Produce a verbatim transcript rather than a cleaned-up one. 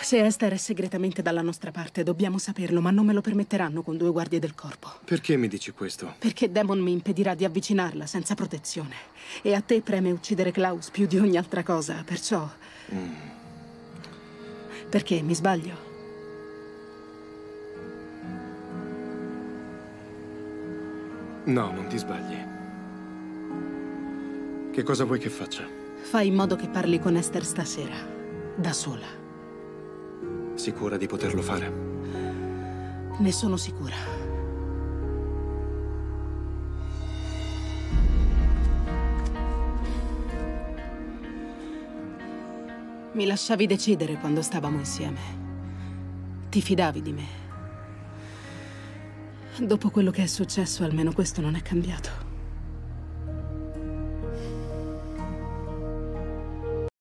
Se Esther è segretamente dalla nostra parte, dobbiamo saperlo, ma non me lo permetteranno con due guardie del corpo. Perché mi dici questo? Perché Damon mi impedirà di avvicinarla senza protezione. E a te preme uccidere Klaus più di ogni altra cosa, perciò... Mm. Perché, mi sbaglio? No, non ti sbagli. Che cosa vuoi che faccia? Fai in modo che parli con Esther stasera, da sola. Sicura di poterlo fare? Ne sono sicura. Mi lasciavi decidere quando stavamo insieme. Ti fidavi di me. Dopo quello che è successo, almeno questo non è cambiato.